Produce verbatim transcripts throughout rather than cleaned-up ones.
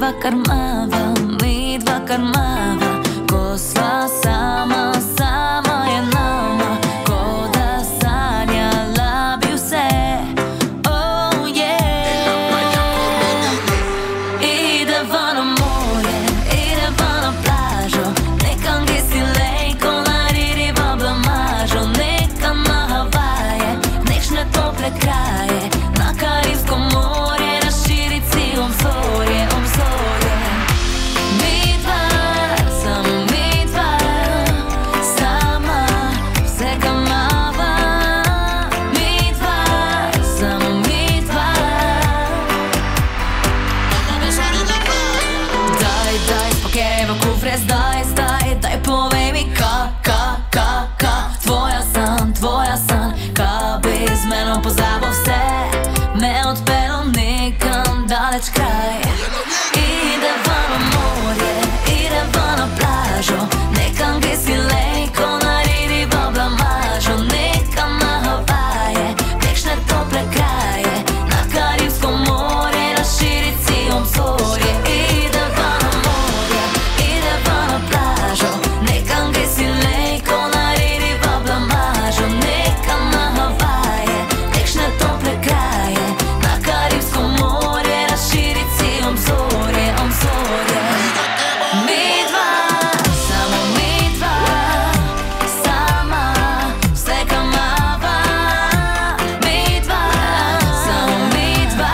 dva karmava, mi dva karmava, ko sva sama, sama je nama, ko da sanjala bi vse. Oh yeah. Ideva na more, ideva na plažo, nekam gdje si lejko narediva blamažo, nekam na Havaje, nekšne tople kraje, na Karibsko more, razširit si obzorje, obzorje. Mi dva, samo mi dva, sama vse kamava. Mi dva, samo mi dva. Daj, daj, spakirajmo kufre zdaj, zdaj, daj povej mi ka, ka, ka, ka, tvoja san, tvoja san, ka bi z menom pozabil vse, me odpelo nekam daleč kraj. Ideva na morje, ideva na plažo, nekam gdje si lejko narediva blamažo, nekam na Havaje, nekšne tople kraje, na Karibsko more, razširit si obzorje. Ideva na morje, ideva na plažo, nekam gdje si lejko narediva blamažo, nekam na Havaje, nekšne tople kraje, na Karibsko more, razširit si obzorje, obzorje. Mi dva, samo mi dva, sama vse kamava. Mi dva, samo mi dva.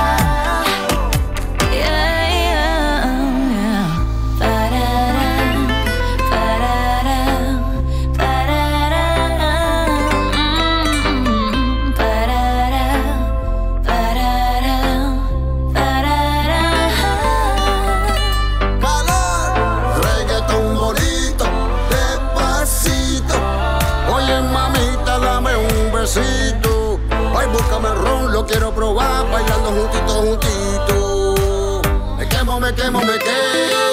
Yeah, yeah, yeah. Pararam, pararam, pararam, mm, pararam, pararam, pararam. Calor, reggaetón bonito, despacito. Oye mamita, dame un besito. Ay, búscame el ron, lo quiero probar, bailando juntito, juntito. Me quemo, me quemo, me quemo.